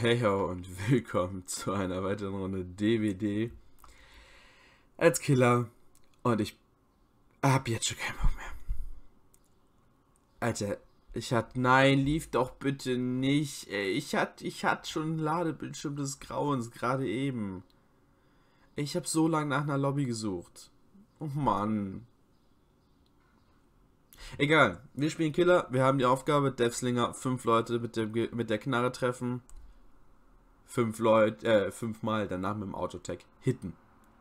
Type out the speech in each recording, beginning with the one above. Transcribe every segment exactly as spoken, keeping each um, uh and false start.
Hey ho und willkommen zu einer weiteren Runde D W D als Killer. Und ich hab jetzt schon keinen Bock mehr. Alter, ich hatte, nein, lief doch bitte nicht. Ey, ich hatte, ich hatte schon einen Ladebildschirm des Grauens, gerade eben. Ich habe so lange nach einer Lobby gesucht. Oh Mann. Egal, wir spielen Killer. Wir haben die Aufgabe, Deathslinger, fünf Leute mit, dem, mit der Knarre treffen. Fünf Leute, äh, fünfmal danach mit dem Autotech hitten.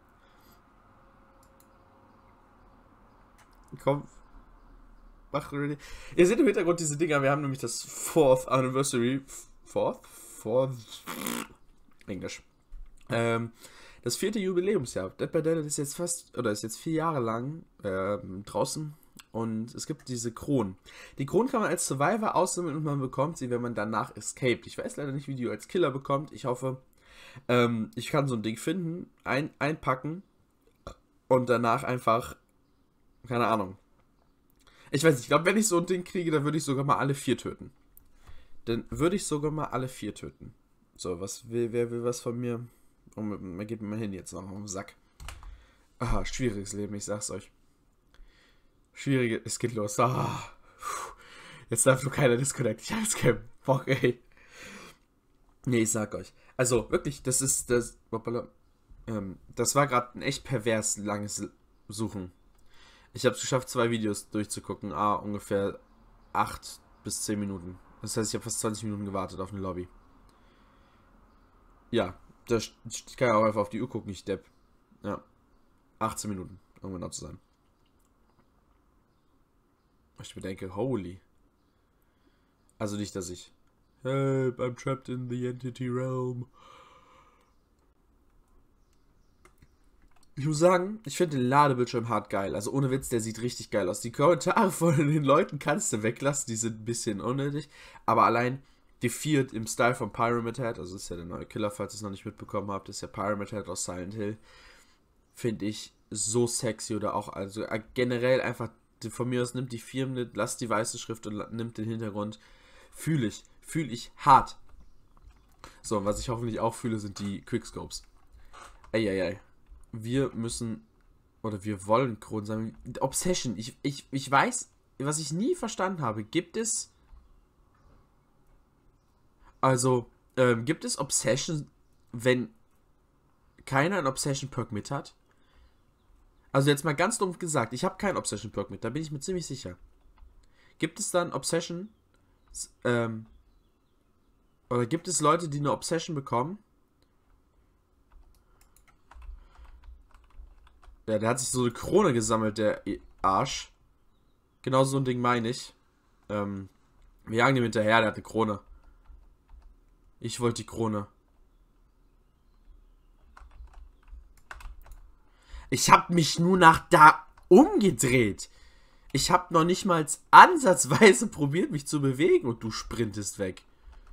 Komm. Mach ready. Ihr seht im Hintergrund diese Dinger. Wir haben nämlich das Fourth Anniversary. Fourth? Fourth? Englisch. Ähm, das vierte Jubiläumsjahr. Dead by Daylight ist jetzt fast, oder ist jetzt vier Jahre lang ähm, draußen. Und es gibt diese Kronen. Die Kronen kann man als Survivor aussammeln und man bekommt sie, wenn man danach escaped. Ich weiß leider nicht, wie die als Killer bekommt. Ich hoffe, ähm, ich kann so ein Ding finden, ein, einpacken und danach einfach, keine Ahnung. Ich weiß nicht, ich glaube, wenn ich so ein Ding kriege, dann würde ich sogar mal alle vier töten. Dann würde ich sogar mal alle vier töten. So, was will, wer will was von mir? Oh, man geht mir mein Handy jetzt noch auf den Sack. Ah, schwieriges Leben, ich sag's euch. Schwierige, es geht los. Ah, jetzt darf nur keiner disconnect. Ich hab jetzt keinen Bock, ey. Nee, ich sag euch. Also, wirklich, das ist, das, ähm, das war gerade ein echt pervers langes Suchen. Ich habe es geschafft, zwei Videos durchzugucken. Ah, ungefähr acht bis zehn Minuten. Das heißt, ich habe fast zwanzig Minuten gewartet auf eine Lobby. Ja, das ich kann ja auch einfach auf die Uhr gucken, ich depp. Ja, achtzehn Minuten, um genau zu sein. Ich bedenke, holy. Also nicht, dass ich... Help, I'm trapped in the entity realm. Ich muss sagen, ich finde den Ladebildschirm hart geil. Also ohne Witz, der sieht richtig geil aus. Die Kommentare von den Leuten kannst du weglassen, die sind ein bisschen unnötig. Aber allein Defiant im Style von Pyramid Head, also ist ja der neue Killer, falls ihr es noch nicht mitbekommen habt, ist ja Pyramid Head aus Silent Hill. Finde ich so sexy oder auch, also generell einfach, von mir aus nimmt die Firmen, lasst die weiße Schrift und nimmt den Hintergrund. Fühle ich, fühle ich hart. So, und was ich hoffentlich auch fühle, sind die Quickscopes. Eieiei. Wir müssen, oder wir wollen Kronen sammeln. Obsession, ich, ich, ich weiß, was ich nie verstanden habe, gibt es, also, ähm, gibt es Obsession, wenn keiner ein Obsession-Perk mit hat? Also jetzt mal ganz dumpf gesagt, ich habe keinen Obsession-Perk mit, da bin ich mir ziemlich sicher. Gibt es dann Obsession, ähm, oder gibt es Leute, die eine Obsession bekommen? Ja, der hat sich so eine Krone gesammelt, der Arsch. Genau so ein Ding meine ich. Ähm, wir jagen dem hinterher, der hat eine Krone. Ich wollte die Krone. Ich habe mich nur nach da umgedreht. Ich habe noch nicht mal ansatzweise probiert, mich zu bewegen und du sprintest weg.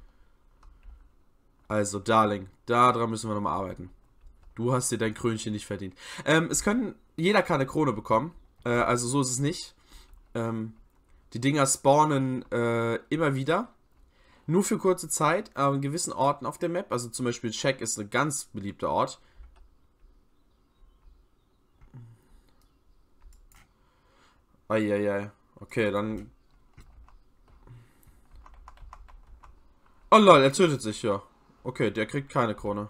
Also, Darling, daran müssen wir nochmal arbeiten. Du hast dir dein Krönchen nicht verdient. Ähm, es können, jeder kann eine Krone bekommen. Äh, also so ist es nicht. Ähm, die Dinger spawnen äh, immer wieder. Nur für kurze Zeit, aber in gewissen Orten auf der Map. Also zum Beispiel Check ist ein ganz beliebter Ort. Eieiei. Okay, dann... Oh lol, er tötet sich, ja. Okay, der kriegt keine Krone.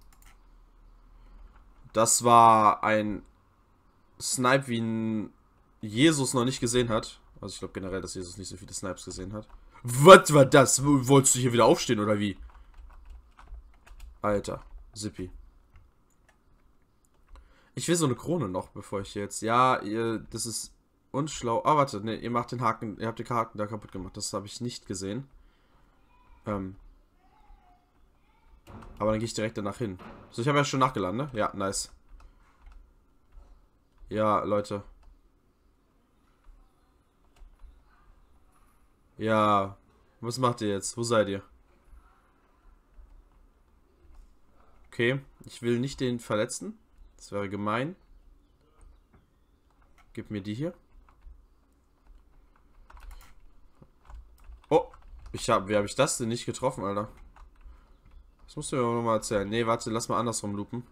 Das war ein Snipe, wie ein Jesus noch nicht gesehen hat. Also ich glaube generell, dass Jesus nicht so viele Snipes gesehen hat. Was war das? Wolltest du hier wieder aufstehen, oder wie? Alter, Zippy. Ich will so eine Krone noch, bevor ich jetzt... Ja, ihr, das ist unschlau. Ah, warte, ne, ihr macht den Haken... Ihr habt den Haken da kaputt gemacht. Das habe ich nicht gesehen. Ähm... Aber dann gehe ich direkt danach hin. So, ich habe ja schon nachgeladen, ne? Ja, nice. Ja, Leute. Ja. Was macht ihr jetzt? Wo seid ihr? Okay. Ich will nicht den verletzen. Das wäre gemein. Gib mir die hier. Oh. Ich hab, wie habe ich das denn nicht getroffen, Alter? Das musst du mir nochmal erzählen. Nee, warte, lass mal andersrum loopen.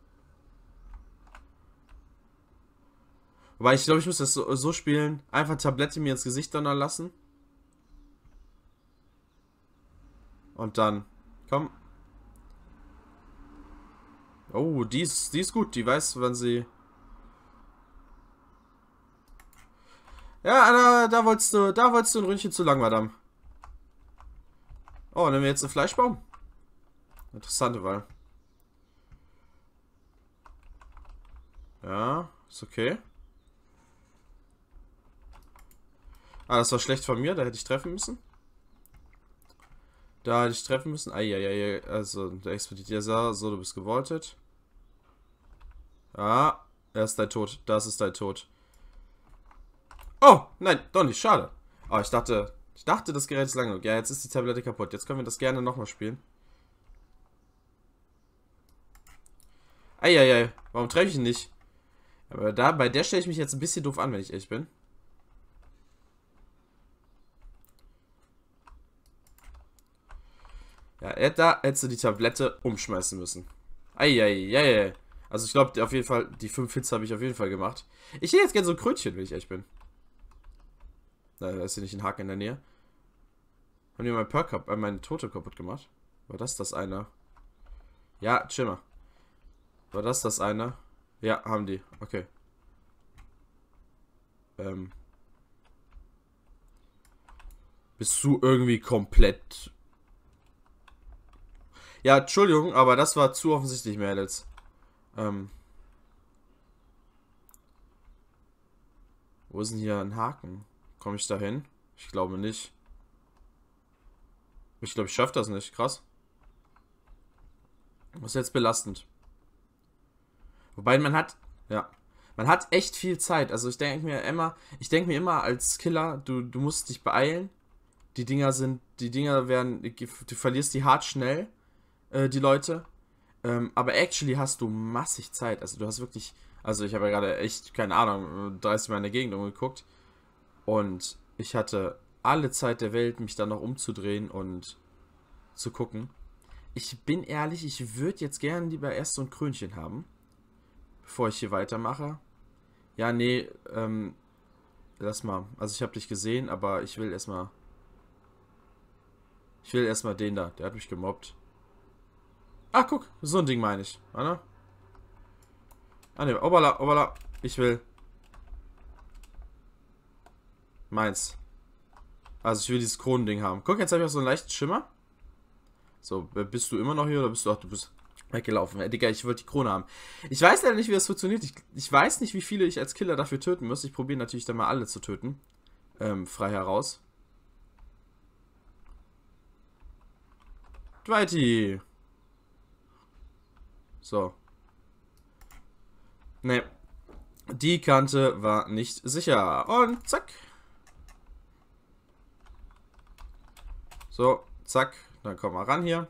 Wobei, ich glaube, ich muss das so, so spielen. Einfach Tablette mir ins Gesicht donnern lassen. Und dann, komm. Oh, die ist, die ist gut. Die weiß, wann sie... Ja, da, da wolltest du, da wolltest du ein Ründchen zu lang, Madame. Oh, nehmen wir jetzt einen Fleischbaum? Interessante Wahl. Ja, ist okay. Ah, das war schlecht von mir, da hätte ich treffen müssen. Da hätte ich treffen müssen. Eieiei, also der explodiert ja so, du bist gewoltet. Ah, er ist dein Tod, das ist dein Tod. Oh, nein, doch nicht, schade. Oh, ich dachte, ich dachte, das Gerät ist lang genug. Ja, jetzt ist die Tablette kaputt. Jetzt können wir das gerne nochmal spielen. Eieiei, warum treffe ich ihn nicht? Aber da, bei der stelle ich mich jetzt ein bisschen doof an, wenn ich ehrlich bin. Ja, da hättest du die Tablette umschmeißen müssen. Eieiei. Also ich glaube, auf jeden Fall, die fünf Hits habe ich auf jeden Fall gemacht. Ich hätte jetzt gerne so ein Krönchen, wenn ich ehrlich bin. Da ist hier nicht ein Haken in der Nähe. Haben die mein Perk, äh, mein Totem kaputt gemacht? War das das eine? Ja, chill mal. War das das eine? Ja, haben die. Okay. Ähm. Bist du irgendwie komplett... Ja, Entschuldigung, aber das war zu offensichtlich, Mädels. Ähm. Wo ist denn hier ein Haken? Komme ich da hin? Ich glaube nicht. Ich glaube, ich schaffe das nicht. Krass. Das ist jetzt belastend. Wobei man hat... Ja. Man hat echt viel Zeit. Also ich denke mir immer... Ich denke mir immer als Killer, du, du musst dich beeilen. Die Dinger sind... Die Dinger werden... Du verlierst die hart schnell. Äh, die Leute. Ähm, aber actually hast du massig Zeit. Also du hast wirklich... Also ich habe ja gerade echt, keine Ahnung, dreißig Mal in der Gegend umgeguckt. Und ich hatte alle Zeit der Welt, mich dann noch umzudrehen und zu gucken. Ich bin ehrlich, ich würde jetzt gerne lieber erst so ein Krönchen haben. Bevor ich hier weitermache. Ja, nee, ähm, lass mal. Also ich habe dich gesehen, aber ich will erstmal... Ich will erstmal den da, der hat mich gemobbt. Ach, guck, so ein Ding meine ich. Warte. Ah, ne, obala, obala. Ich will... Meins. Also ich will dieses Kronending haben. Guck, jetzt habe ich auch so einen leichten Schimmer. So, bist du immer noch hier oder bist du... Ach, du bist weggelaufen. Ja, Digga, ich wollte die Krone haben. Ich weiß leider nicht, wie das funktioniert. Ich, ich weiß nicht, wie viele ich als Killer dafür töten muss. Ich probiere natürlich dann mal alle zu töten. Ähm, frei heraus. Dwighty. So. Ne. Die Kante war nicht sicher. Und zack. So, zack. Dann komm mal ran hier.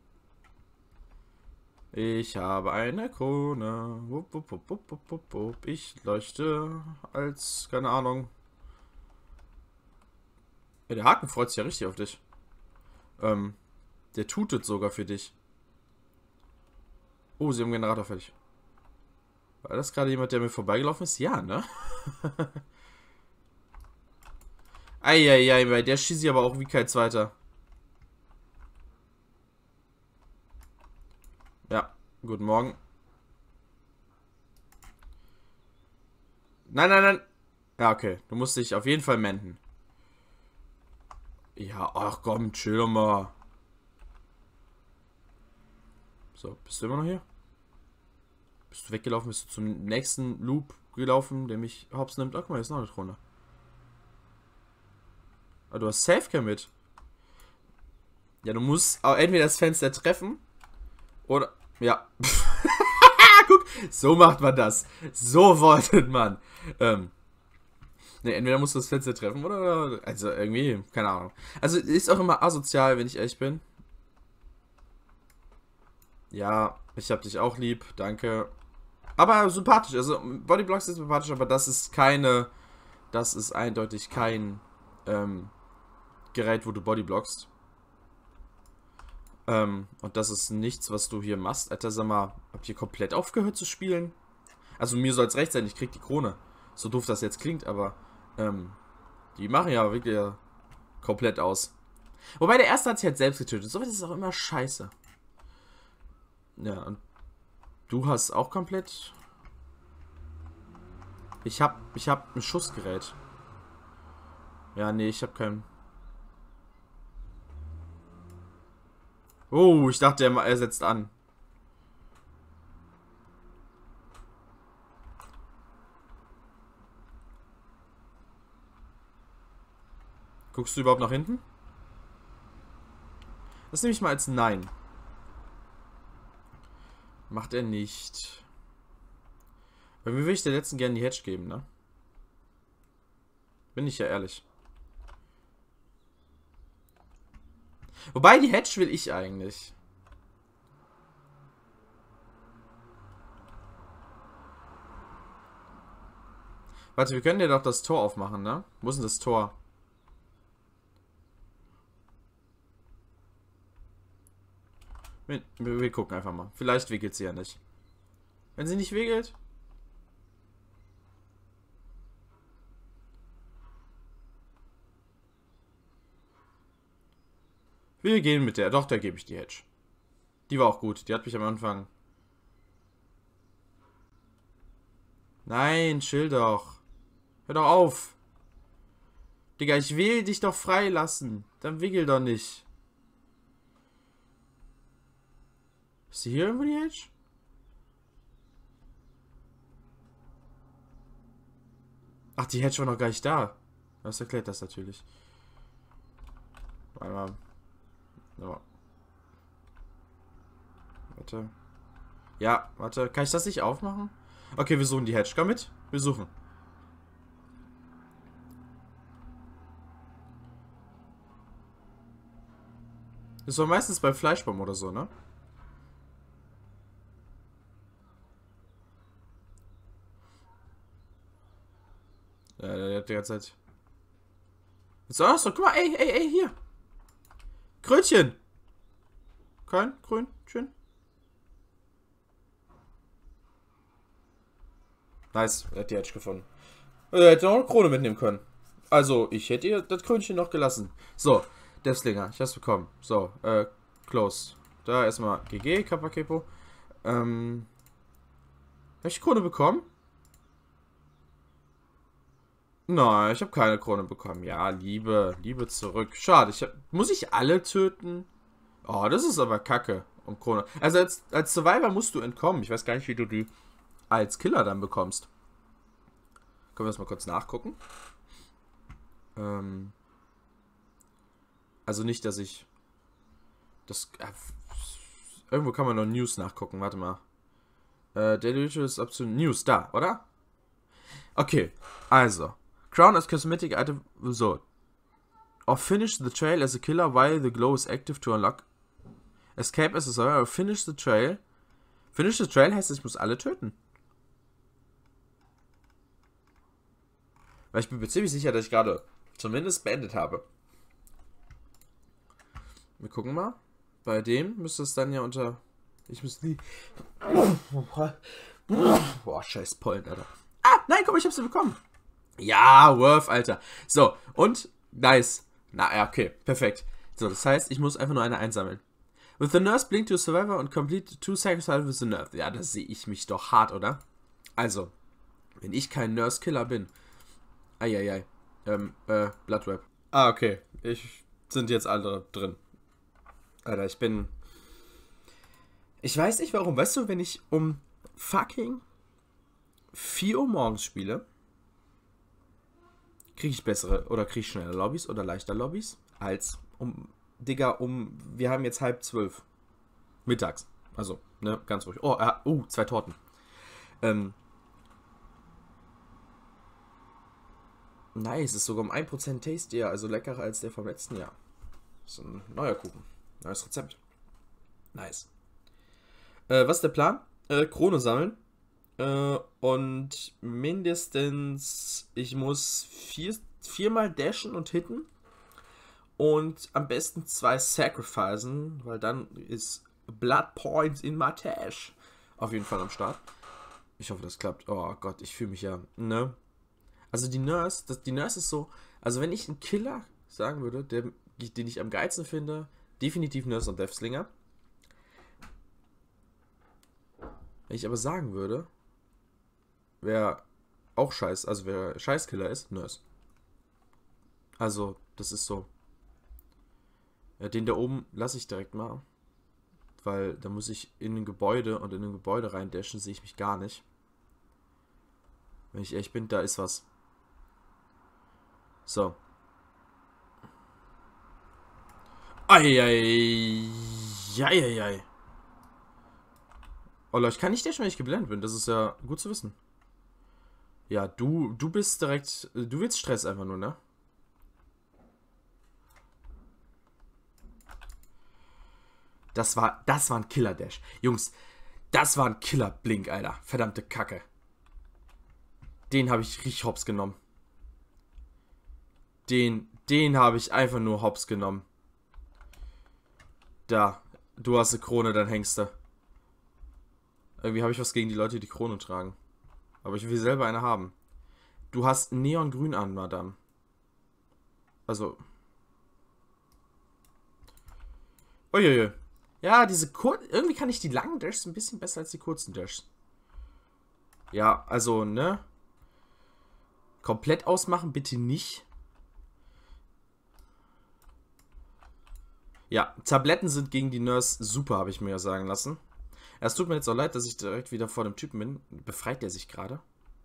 Ich habe eine Krone. Wupp, wupp, wupp, wupp, wupp, wupp. Ich leuchte als, keine Ahnung. Ja, der Haken freut sich ja richtig auf dich. Ähm, der tutet sogar für dich. Oh, sie haben den Generator fertig. War das gerade jemand, der mir vorbeigelaufen ist? Ja, ne? Eieiei, bei der schieße ich aber auch wie kein zweiter. Ja, guten Morgen. Nein, nein, nein. Ja, okay. Du musst dich auf jeden Fall menden. Ja, ach komm, chill doch mal. So, bist du immer noch hier? Bist du weggelaufen? Bist du zum nächsten Loop gelaufen, der mich hops nimmt? Ach, guck mal, hier ist noch eine Krone. Ah, du hast Safecam mit. Ja, du musst auch entweder das Fenster treffen oder... Ja. Guck, so macht man das. So wollte man. Ähm. Ne, entweder musst du das Fenster treffen oder... Also irgendwie, keine Ahnung. Also ist auch immer asozial, wenn ich ehrlich bin. Ja, ich hab dich auch lieb, danke. Aber sympathisch, also Bodyblocks ist sympathisch, aber das ist keine... Das ist eindeutig kein ähm, Gerät, wo du Bodyblockst. Ähm, und das ist nichts, was du hier machst. Alter, sag mal, habt ihr komplett aufgehört zu spielen? Also mir soll es recht sein, ich krieg die Krone. So doof das jetzt klingt, aber ähm, die machen ja wirklich ja komplett aus. Wobei der erste hat sich halt selbst getötet. So ist auch immer scheiße. Ja, und du hast auch komplett... Ich hab, ich hab ein Schussgerät. Ja, nee, ich hab kein... Oh, ich dachte, er, er setzt an. Guckst du überhaupt nach hinten? Das nehme ich mal als Nein. Macht er nicht. Weil mir will ich der letzten gerne die Hedge geben, ne? Bin ich ja ehrlich. Wobei, die Hedge will ich eigentlich. Warte, wir können ja doch das Tor aufmachen, ne? Wo ist denn das Tor? Wir, wir, wir gucken einfach mal. Vielleicht wickelt sie ja nicht. Wenn sie nicht wickelt... Wir gehen mit der. Doch, da gebe ich die Hedge. Die war auch gut. Die hat mich am Anfang... Nein, chill doch. Hör doch auf. Digga, ich will dich doch freilassen. Dann wickel doch nicht. Ist hier irgendwo die Hedge? Ach, die Hedge war noch gar nicht da. Das erklärt das natürlich. Warte mal. So. Warte. Ja, warte. Kann ich das nicht aufmachen? Okay, wir suchen die Hedge. Komm mit. Wir suchen. Das war meistens bei Fleischbaum oder so, ne? Ja, der hat die ganze Zeit... So, so, guck mal, ey, ey, ey, hier. Krönchen. Kein Krönchen. Nice, er hat die Hedge gefunden. Er hätte noch eine Krone mitnehmen können. Also, ich hätte ihr das Krönchen noch gelassen. So, Devslinger, ich hab's bekommen. So, äh, close. Da erstmal G G, Kappa Kepo. Ähm. Hab ich die Krone bekommen? Nein, ich habe keine Krone bekommen. Ja, Liebe, Liebe zurück. Schade, ich hab, muss ich alle töten? Oh, das ist aber kacke. Um Krone. Also als, als Survivor musst du entkommen. Ich weiß gar nicht, wie du die als Killer dann bekommst. Können wir das mal kurz nachgucken? Ähm. Also nicht, dass ich... Das... Äh, irgendwo kann man noch News nachgucken. Warte mal. Äh, Daily Ritual ist up to News. Da, oder? Okay, also. Crown as cosmetic item. So. Or finish the trail as a killer while the glow is active to unlock. Escape as a survivor. Finish the trail. Finish the trail heißt, ich muss alle töten. Weil ich bin mir ziemlich sicher, dass ich gerade zumindest beendet habe. Wir gucken mal. Bei dem müsste es dann ja unter... Ich muss nie... Boah, scheiß Pollen, Alter. Ah, nein, guck mal, ich hab sie bekommen. Ja, Worth, Alter. So, und nice. Na, ja, okay, perfekt. So, das heißt, ich muss einfach nur eine einsammeln. With the nurse, blink to survivor and complete two sacrifices with the nurse. Ja, da sehe ich mich doch hart, oder? Also, wenn ich kein Nurse-Killer bin. Eieiei. Ähm, äh, Bloodweb. Ah, okay. Ich sind jetzt alle drin. Alter, ich bin... Ich weiß nicht warum. Weißt du, wenn ich um fucking vier Uhr morgens spiele, kriege ich bessere oder kriege ich schneller Lobbys oder leichter Lobbys als um, Digga, um, wir haben jetzt halb zwölf. Mittags. Also, ne, ganz ruhig. Oh, äh, uh, zwei Torten. Ähm. Nice, ist sogar um ein Prozent tastier, also leckerer als der vom letzten Jahr. Ist ein neuer Kuchen. Neues Rezept. Nice. Äh, was ist der Plan? Äh, Krone sammeln. Äh, und mindestens, ich muss vier, viermal dashen und hitten. Und am besten zwei Sacrificen, weil dann ist Blood Points in my Tash auf jeden Fall am Start. Ich hoffe, das klappt. Oh Gott, ich fühle mich ja, ne? Also die Nurse, das, die Nurse ist so, also wenn ich einen Killer sagen würde, der, den ich am geilsten finde, definitiv Nurse und Deathslinger. Wenn ich aber sagen würde, wer auch scheiß, also wer Scheißkiller ist, Nurse. Also, das ist so. Ja, den da oben lasse ich direkt mal. Weil da muss ich in ein Gebäude und in ein Gebäude reindashen, sehe ich mich gar nicht. Wenn ich ehrlich bin, da ist was. So. Eieiei. Eieiei. Oh Leute, ich kann nicht dashen, wenn ich geblendet bin. Das ist ja gut zu wissen. Ja, du, du bist direkt... Du willst Stress einfach nur, ne? Das war, das war ein Killer-Dash. Jungs, das war ein Killer-Blink, Alter. Verdammte Kacke. Den habe ich richtig hops genommen. Den, den habe ich einfach nur hops genommen. Da, du hast eine Krone, dann hängst du. Irgendwie habe ich was gegen die Leute, die Krone tragen. Aber ich will selber eine haben. Du hast Neongrün an, Madame. Also. Uiuiui. Ja, diese kurzen. Irgendwie kann ich die langen Dashs ein bisschen besser als die kurzen Dashs. Ja, also, ne? Komplett ausmachen, bitte nicht. Ja, Tabletten sind gegen die Nurse super, habe ich mir ja sagen lassen. Es tut mir jetzt auch leid, dass ich direkt wieder vor dem Typen bin. Befreit der sich gerade?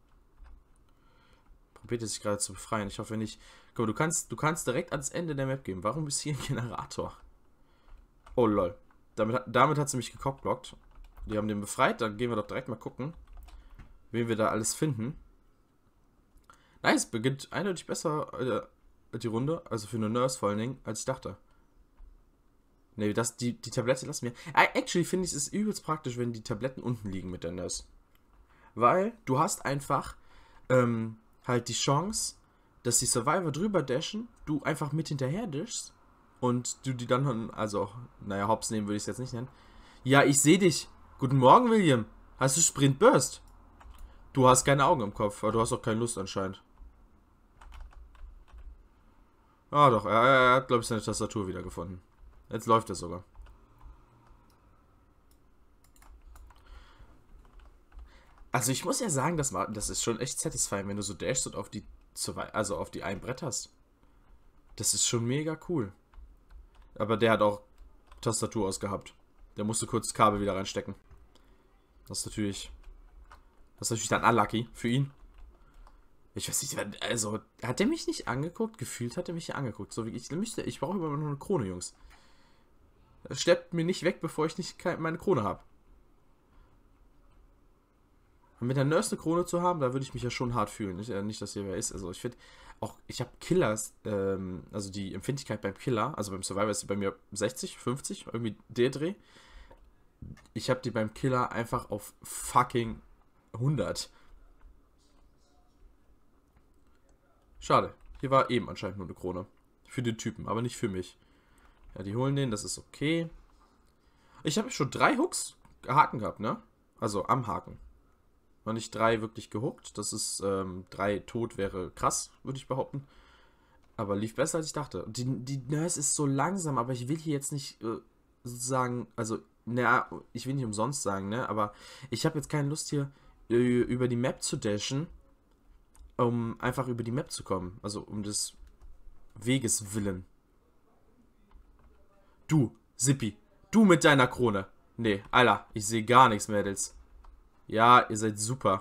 Probiert er sich gerade zu befreien. Ich hoffe nicht. Guck mal, du kannst, du kannst direkt ans Ende der Map gehen. Warum ist hier ein Generator? Oh lol. Damit, damit hat sie mich gecockblockt. Die haben den befreit. Dann gehen wir doch direkt mal gucken, wen wir da alles finden. Nice, beginnt eindeutig besser äh, die Runde. Also für eine Nurse vor allen Dingen, als ich dachte. Ne, das, die, die Tablette lassen wir. Actually finde ich es übelst praktisch, wenn die Tabletten unten liegen mit der Nurse. Weil du hast einfach ähm, halt die Chance, dass die Survivor drüber dashen, du einfach mit hinterher dashst und du die dann, also, naja, hops nehmen würde ich es jetzt nicht nennen. Ja, ich sehe dich. Guten Morgen, William. Hast du Sprint Burst? Du hast keine Augen im Kopf, aber du hast auch keine Lust anscheinend. Ah doch, er, er hat, glaube ich, seine Tastatur wieder gefunden. Jetzt läuft es sogar. Also ich muss ja sagen, das, war, das ist schon echt satisfying, wenn du so dashst und auf die, also auf die ein Brett hast. Das ist schon mega cool. Aber der hat auch Tastatur ausgehabt. Der musste kurz das Kabel wieder reinstecken. Das ist natürlich, das ist natürlich dann unlucky für ihn. Ich weiß nicht, also hat der mich nicht angeguckt? Gefühlt hat er mich hier angeguckt. So wie ich möchte. Ich brauche immer nur eine Krone, Jungs. Steppt mir nicht weg, bevor ich nicht meine Krone habe. Und mit der Nurse eine Krone zu haben, da würde ich mich ja schon hart fühlen. Nicht, äh, nicht dass hier wer ist. Also ich finde auch, ich habe Killers, ähm, also die Empfindlichkeit beim Killer, also beim Survivor ist die bei mir sechzig, fünfzig, irgendwie der Dreh. Ich habe die beim Killer einfach auf fucking hundert. Schade. Hier war eben anscheinend nur eine Krone. Für den Typen, aber nicht für mich. Ja, die holen den, das ist okay. Ich habe schon drei Hooks Haken gehabt, ne? Also am Haken. Noch nicht drei wirklich gehuckt. Das ist, ähm, drei tot wäre krass, würde ich behaupten. Aber lief besser, als ich dachte. Die, die Nurse ist so langsam, aber ich will hier jetzt nicht äh, sozusagen, also, naja, ich will nicht umsonst sagen, ne? Aber ich habe jetzt keine Lust hier äh, über die Map zu dashen, um einfach über die Map zu kommen. Also um des Weges willen. Du, Sippi. Du mit deiner Krone. Nee, Alter, ich sehe gar nichts, Mädels. Ja, ihr seid super.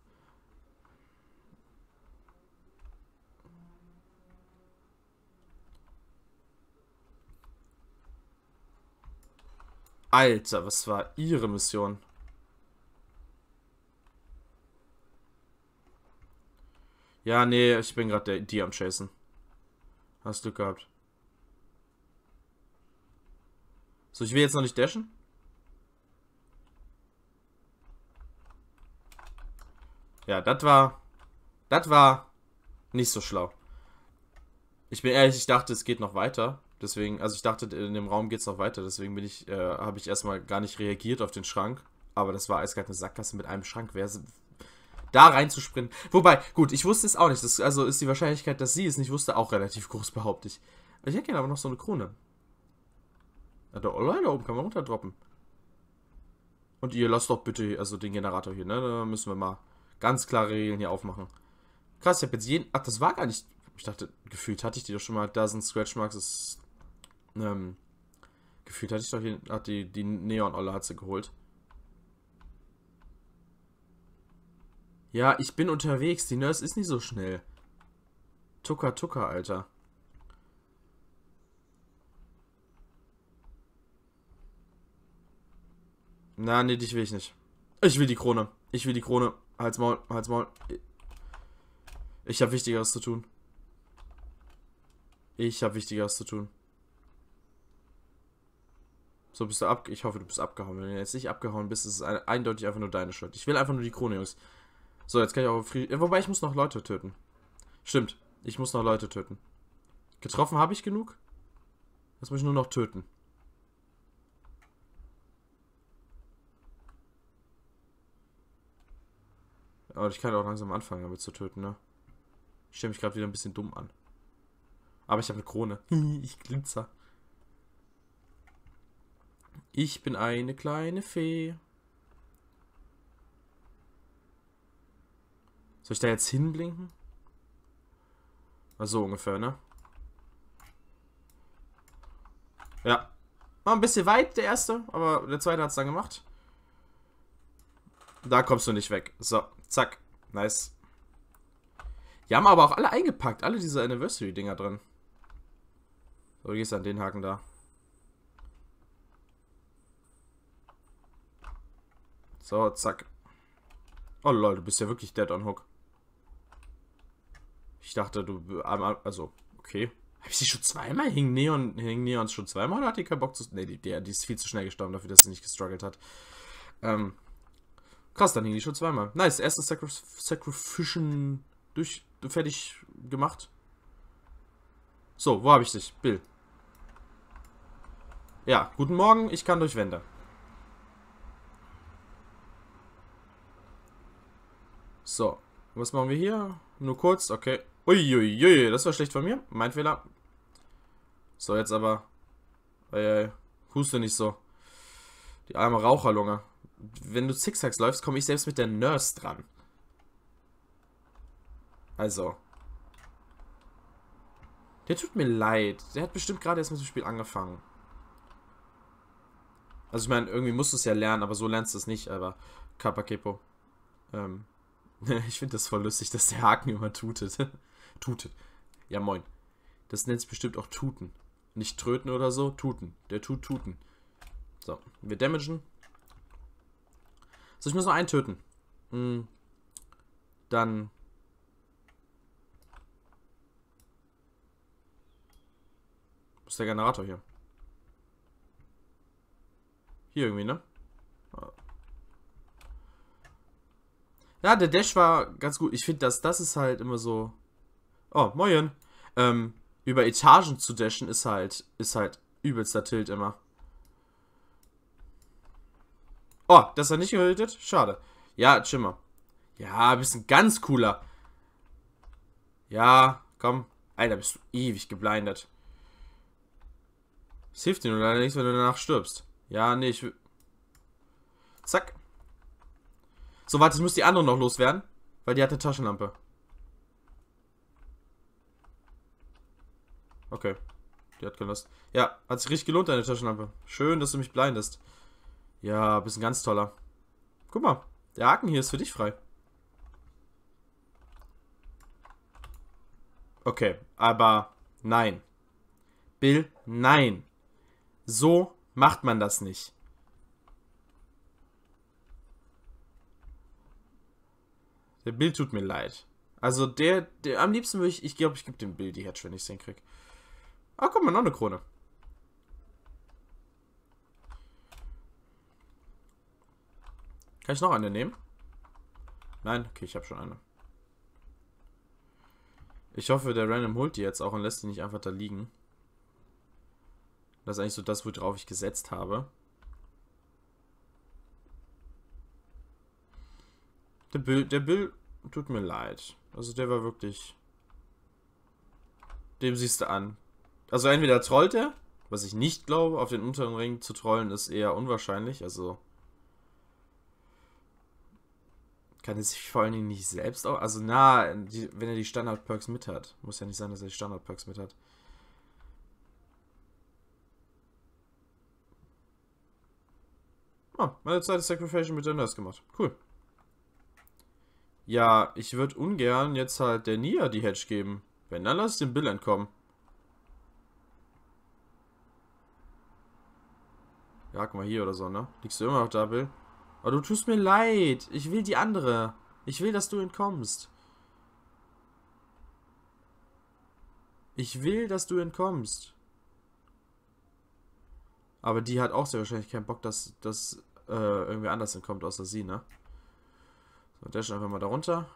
Alter, was war ihre Mission? Ja, nee, ich bin gerade die am Chasen. Hast Glück gehabt. So, ich will jetzt noch nicht dashen. Ja, das war... Das war nicht so schlau. Ich bin ehrlich, ich dachte, es geht noch weiter. Deswegen, also ich dachte, in dem Raum geht es noch weiter. Deswegen bin ich, äh, habe ich erstmal gar nicht reagiert auf den Schrank. Aber das war eiskalt eine Sackgasse mit einem Schrank. Wer da reinzusprinten. Wobei, gut, ich wusste es auch nicht. Das, also ist die Wahrscheinlichkeit, dass sie es nicht wusste, auch relativ groß, behaupte ich. Ich hätte gerne aber noch so eine Krone. Ja, da, oh, da oben kann man runterdroppen. Und ihr lasst doch bitte, also den Generator hier, ne? Da müssen wir mal ganz klare Regeln hier aufmachen. Krass, ich habe jetzt jeden. Ach, das war gar nicht. Ich dachte, gefühlt hatte ich die doch schon mal. Da sind Scratch Marks. Ist, ähm, gefühlt hatte ich doch hier. Hat die, die Neon-Olle hat sie geholt. Ja, ich bin unterwegs. Die Nurse ist nicht so schnell. Tucker, Tucker, Alter. Na, nee, dich will ich nicht. Ich will die Krone. Ich will die Krone. Halt's Maul, halt's Maul. Ich habe Wichtigeres zu tun. Ich habe Wichtigeres zu tun. So, bist du ab... Ich hoffe, du bist abgehauen. Wenn du jetzt nicht abgehauen bist, ist es ein, eindeutig einfach nur deine Schuld. Ich will einfach nur die Krone, Jungs. So, jetzt kann ich auch... Free Wobei, ich muss noch Leute töten. Stimmt. Ich muss noch Leute töten. Getroffen habe ich genug? Jetzt muss ich nur noch töten. Aber ich kann auch langsam anfangen, damit zu töten, ne? Ich stelle mich gerade wieder ein bisschen dumm an. Aber ich habe eine Krone. Ich glinzer. Ich bin eine kleine Fee. Soll ich da jetzt hinblinken? Also ungefähr, ne? Ja. War ein bisschen weit, der erste, aber der zweite hat es dann gemacht. Da kommst du nicht weg. So, zack. Nice. Die haben aber auch alle eingepackt. Alle diese Anniversary-Dinger drin. So, du gehst an den Haken da. So, zack. Oh lol, du bist ja wirklich dead on hook. Ich dachte, du... Also, okay. Hab ich sie schon zweimal? Hing Neon, hing Neons schon zweimal oder hat die keinen Bock zu... Ne, die, die, die ist viel zu schnell gestorben dafür, dass sie nicht gestruggelt hat. Ähm... Krass, dann hing die schon zweimal. Nice, erstes Sacri Sacrifition durch fertig gemacht. So, wo habe ich dich? Bill. Ja, guten Morgen, ich kann durch Wände. So, was machen wir hier? Nur kurz, okay. Uiuiui, das war schlecht von mir. Mein Fehler. So, jetzt aber. Ey, huste nicht so. Die arme Raucherlunge. Wenn du Zigzags läufst, komme ich selbst mit der Nurse dran. Also. Der tut mir leid. Der hat bestimmt gerade erst mit dem Spiel angefangen. Also ich meine, irgendwie musst du es ja lernen, aber so lernst du es nicht, aber Kappa Kepo. Ähm. Ich finde das voll lustig, dass der Haken immer tutet. Tutet. Ja, moin. Das nennt sich bestimmt auch Tuten. Nicht tröten oder so, tuten. Der tut tuten. So, wir damagen. So, ich muss noch einen töten. Hm. Dann... Wo ist der Generator hier? Hier irgendwie, ne? Ja, der Dash war ganz gut. Ich finde, dass das ist halt immer so... Oh, moin. Ähm, über Etagen zu dashen ist halt, ist halt übelster Tilt immer. Oh, das hat nicht gehültet? Schade. Ja, Chimmer. Ja, bist ein ganz cooler. Ja, komm. Alter, bist du ewig geblindet. Es hilft dir nur leider nichts, wenn du danach stirbst. Ja, nee, ich will... Zack. So, warte, ich muss die andere noch loswerden. Weil die hat eine Taschenlampe. Okay. Die hat gelöst. Ja, hat sich richtig gelohnt, deine Taschenlampe. Schön, dass du mich blindest. Ja, bist ein ganz toller. Guck mal, der Haken hier ist für dich frei. Okay, aber nein. Bill, nein. So macht man das nicht. Der Bill tut mir leid. Also der, der am liebsten würde ich, ich glaube, ich gebe dem Bill die Hedge, wenn ich es hinkriege. Ah, guck mal, noch eine Krone. Kann ich noch eine nehmen? Nein? Okay, ich habe schon eine. Ich hoffe, der Random holt die jetzt auch und lässt die nicht einfach da liegen. Das ist eigentlich so das, worauf ich gesetzt habe. Der Bill, der Bill tut mir leid. Also der war wirklich... Dem siehst du an. Also entweder trollt er, was ich nicht glaube, auf den unteren Ring zu trollen ist eher unwahrscheinlich. Also kann es sich vor allen Dingen nicht selbst auch... Also na, die, wenn er die Standard-Perks mit hat. Muss ja nicht sein, dass er die Standard-Perks mit hat. Oh, meine zweite Sacrifice mit der Nurse gemacht. Cool. Ja, ich würde ungern jetzt halt der Nia die Hedge geben. Wenn, dann lass den Bill entkommen. Ja, guck mal hier oder so, ne? Liegst du immer noch da, Bill? Aber du tust mir leid. Ich will die andere. Ich will, dass du entkommst. Ich will, dass du entkommst. Aber die hat auch sehr wahrscheinlich keinen Bock, dass das äh, irgendwie anders entkommt, außer sie, ne? So, dash einfach mal da runter.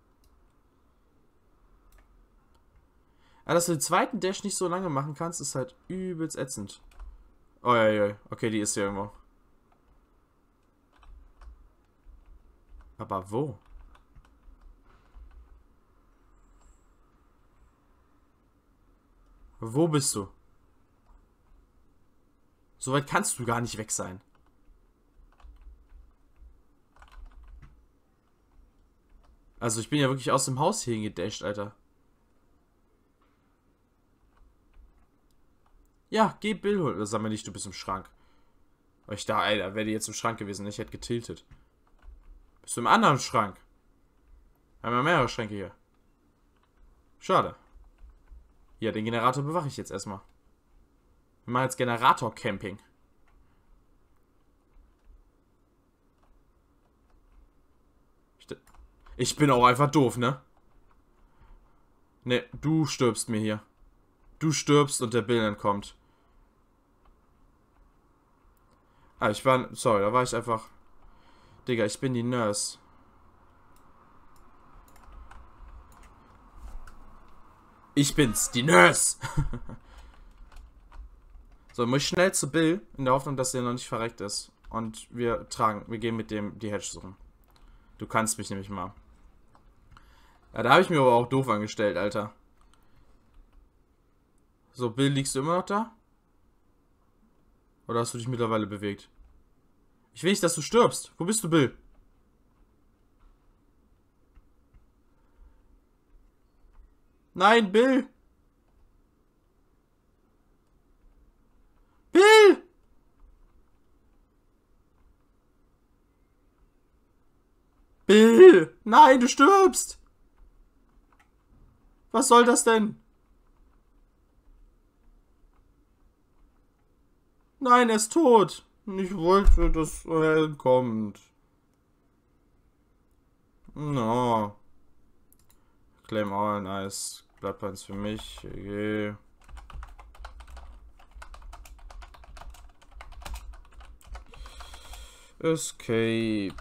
Ja, dass du den zweiten Dash nicht so lange machen kannst, ist halt übelst ätzend. Oh ja, ja, okay, die ist hier irgendwo. Aber wo? Wo bist du? So weit kannst du gar nicht weg sein. Also ich bin ja wirklich aus dem Haus hier hingedasht, Alter. Ja, geh Bill holen. Sag mir nicht, du bist im Schrank. Weil ich da, Alter, wäre die jetzt im Schrank gewesen. Ich hätte getiltet. Bist du im anderen Schrank? Wir haben ja mehrere Schränke hier. Schade. Ja, den Generator bewache ich jetzt erstmal. Wir machen jetzt Generator-Camping. Ich bin auch einfach doof, ne? Ne, du stirbst mir hier. Du stirbst und der Bill entkommt. Ah, ich war... Sorry, da war ich einfach... Digga, ich bin die Nurse. Ich bin's, die Nurse! So, muss ich schnell zu Bill, in der Hoffnung, dass er noch nicht verreckt ist. Und wir tragen, wir gehen mit dem die Hedge suchen. Du kannst mich nämlich mal. Ja, da habe ich mir aber auch doof angestellt, Alter. So, Bill, liegst du immer noch da? Oder hast du dich mittlerweile bewegt? Ich will nicht, dass du stirbst. Wo bist du, Bill? Nein, Bill! Bill! Bill! Nein, du stirbst! Was soll das denn? Nein, er ist tot. Ich wollte, dass er kommt. No. Claim all, nice. Bloodpoints für mich. Okay. Escape.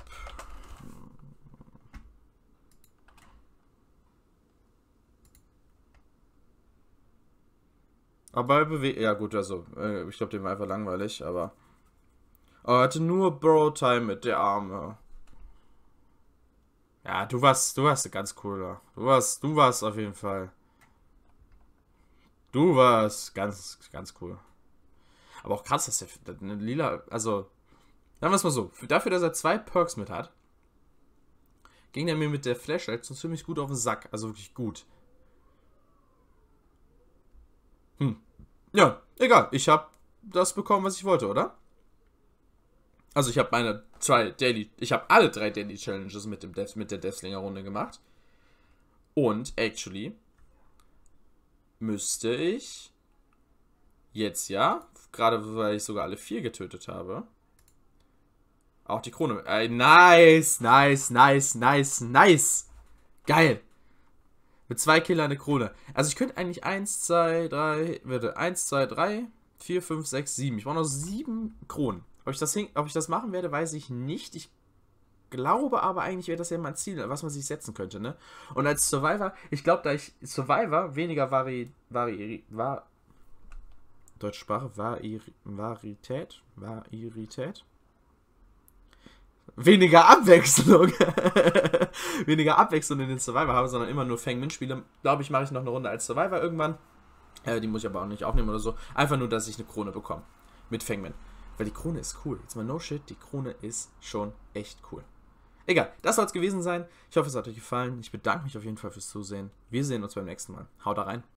Aber bewegt. Ja, gut, also. Äh, ich glaube, dem war einfach langweilig, aber. Oh, er hatte nur Borrow Time mit der Arme. Ja, du warst. Du warst ganz cooler. Du warst. Du warst auf jeden Fall. Du warst ganz, ganz cool. Aber auch krass, dass der eine lila. Also. Sagen wir es mal so. Dafür, dass er zwei Perks mit hat, ging er mir mit der Flashlight so ziemlich gut auf den Sack. Also wirklich gut. Hm. Ja, egal. Ich habe das bekommen, was ich wollte, oder? Also ich habe meine zwei Daily, ich habe alle drei Daily Challenges mit dem Death, mit der Deathslinger Runde gemacht. Und actually müsste ich jetzt ja, gerade weil ich sogar alle vier getötet habe, auch die Krone. Äh, nice, nice, nice, nice, nice. Geil. Mit zwei Killer eine Krone. Also ich könnte eigentlich eins, zwei, drei, warte, eins, zwei, drei, vier, fünf, sechs, sieben. Ich brauche noch sieben Kronen. Ob ich, das hin, ob ich das machen werde, weiß ich nicht. Ich glaube aber eigentlich wäre das ja mal ein Ziel, was man sich setzen könnte, ne? Und als Survivor, ich glaube, da ich Survivor weniger Vari, Vari, war, deutsche Sprache, Vari, Varität, Varität, weniger Abwechslung, weniger Abwechslung in den Survivor habe, sondern immer nur Feng-Min-Spiele, glaube ich, mache ich noch eine Runde als Survivor irgendwann. Äh, die muss ich aber auch nicht aufnehmen oder so. Einfach nur, dass ich eine Krone bekomme. Mit Feng-Min. Weil die Krone ist cool. Jetzt mal no shit, die Krone ist schon echt cool. Egal, das soll es gewesen sein. Ich hoffe, es hat euch gefallen. Ich bedanke mich auf jeden Fall fürs Zusehen. Wir sehen uns beim nächsten Mal. Haut da rein.